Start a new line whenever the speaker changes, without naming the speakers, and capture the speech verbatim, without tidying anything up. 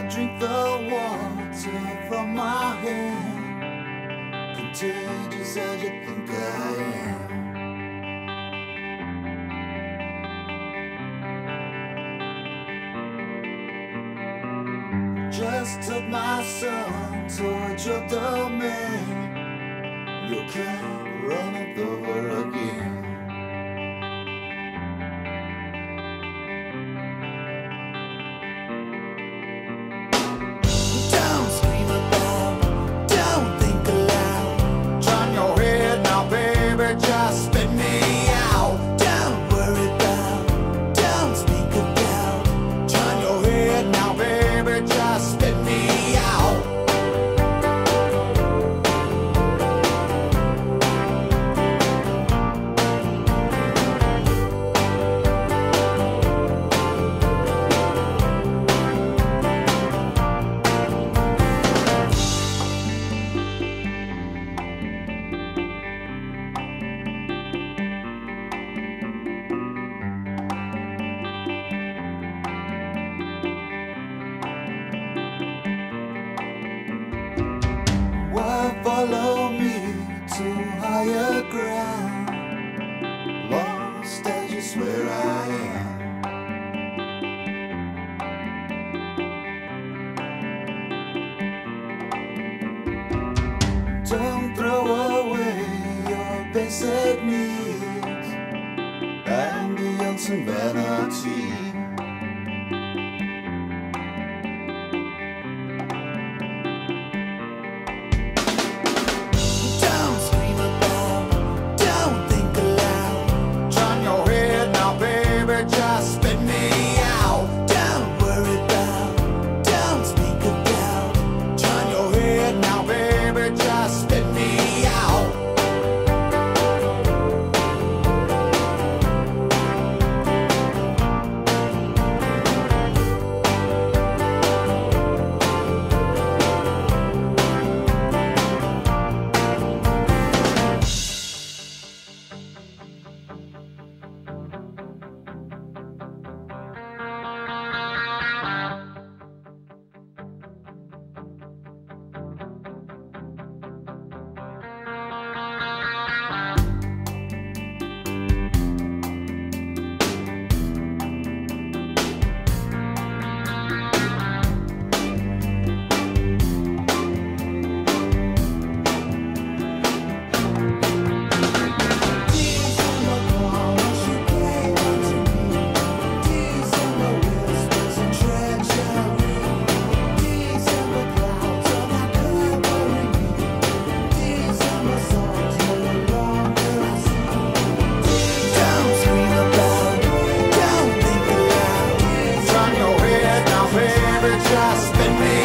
drink the water from my hand, contagious as you think I am. Just took my son towards your domain. You can't run it over again. Don't scream about, don't think aloud. Turn your head now, baby, just spit me out. Don't worry about, don't speak about. Turn your head now, baby, just spit me out. Why follow me to higher ground, lost as you swear I am? Don't throw away your basic needs, ambience and vanity. Just spit me out. Don't worry about, don't speak about. Turn your head now, baby, just spit me out. Just spin me